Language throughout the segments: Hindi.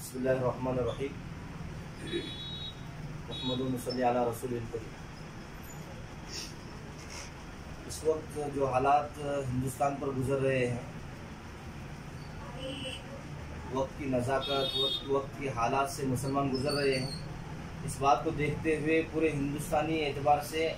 बिस्मिल्लाहिर्रहमानिर्रहीम। मुहम्मदुन सल्ली अला रसूलिल करीम। इस वक्त जो हालात हिंदुस्तान पर गुजर रहे हैं, वक्त की नज़ाकत, वक्त की हालात से मुसलमान गुजर रहे हैं। इस बात को देखते हुए पूरे हिंदुस्तानी एतबार से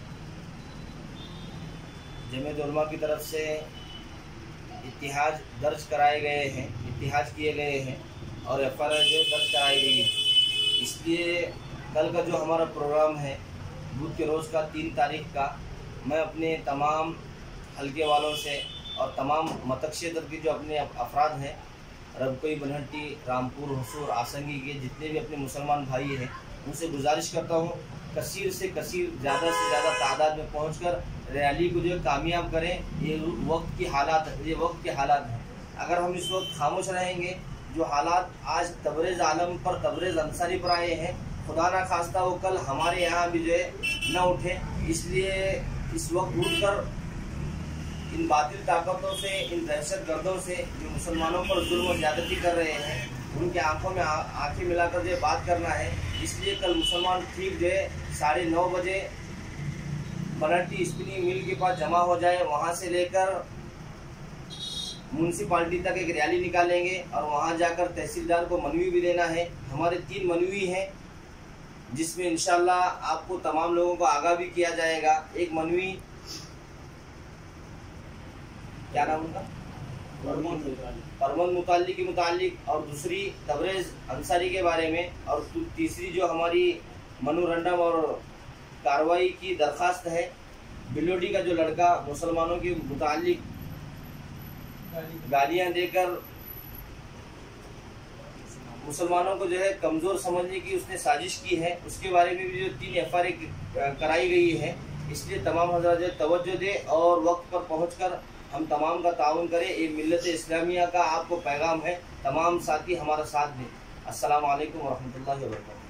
जमीयत उलमा की तरफ से इत्तिहाज दर्ज कराए गए हैं, इत्तिहाज किए गए हैं और एफआईआर जो दर्ज कराई गई है। इसलिए कल का जो हमारा प्रोग्राम है बुध के रोज़ का 3 तारीख का, मैं अपने तमाम हल्के वालों से और तमाम मतक क्षेत्र के जो अपने अफराद हैं, रबकोई, बनहट्टी, रामपुर, हसूर, आसंगी के जितने भी अपने मुसलमान भाई हैं, उनसे गुजारिश करता हूँ कसीर से कसीर, ज़्यादा से ज़्यादा तादाद में पहुँचकर रैली को जो कामयाब करें। ये वक्त की हालात हैं। अगर हम इस वक्त खामोश रहेंगे, जो हालात आज तबरेज़ आलम पर, तबरेज़ अंसारी पर आए हैं, खुदा ना खास्ता वो कल हमारे यहाँ भी जो है न उठे। इसलिए इस वक्त उठकर इन बातिल ताकतों से, इन दहशत गर्दों से जो मुसलमानों पर जुल्म और ज़्यादती कर रहे हैं, उनके आंखों में आंखें मिलाकर जो बात करना है। इसलिए कल मुसलमान ठीक जो है 9:30 बजे बनहट्टी स्पिनिंग मिल के पास जमा हो जाए। वहाँ से लेकर म्यूनसिपाल्टी तक एक रैली निकालेंगे और वहाँ जाकर तहसीलदार को मनवी भी देना है। हमारे 3 मनवी हैं, जिसमें इंशाल्लाह आपको तमाम लोगों को आगाह भी किया जाएगा। एक मनवी, क्या नाम उनका, परमन मुताल्लिक के मुताल्लिक, और दूसरी तबरेज़ अंसारी के बारे में, और तीसरी जो हमारी मेमोरेंडम और कार्रवाई की दरख्वास्त है। बिलोडी का जो लड़का मुसलमानों के मुताल्लिक गालियां देकर मुसलमानों को जो है कमज़ोर समझने की उसने साजिश की है, उसके बारे में भी जो 3 एफआईआर कराई गई है। इसलिए तमाम हज़रात जो तवज्जो दे और वक्त पर पहुंचकर हम तमाम का ताउन करें। एक मिल्लत इस्लामिया का आपको पैगाम है, तमाम साथी हमारा साथ दें। अस्सलामु अलैकुम वरहमतुल्लाहि वबरकातुहू।